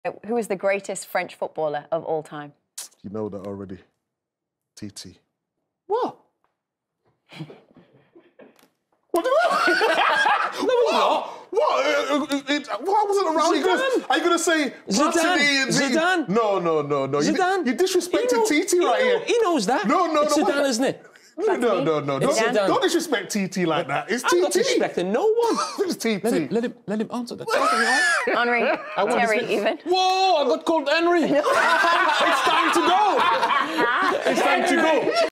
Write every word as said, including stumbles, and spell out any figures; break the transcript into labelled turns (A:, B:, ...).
A: Who is the greatest French footballer of all time?
B: You know that already. T T.
C: What?
B: What? No, it's not. What? It, it, it, what? I wasn't around. Are you gonna, are you gonna say
C: Zidane?
B: And
C: Zidane?
B: No, no, no, no.
C: Zidane?
B: You, you disrespected T T right
C: know,
B: here.
C: He knows that.
B: No, no,
C: it's
B: no.
C: Zidane, isn't it?
B: No, no, no, no.
C: It's
B: Don't,
C: Zidane.
B: don't disrespect T T like that. It's T T.
C: I'm not disrespecting no one.
B: It's T T.
C: Let him, let him, let him answer that.
A: Henry, Thierry, even.
C: Whoa! I got called Henry. It's time to go. It's time to go.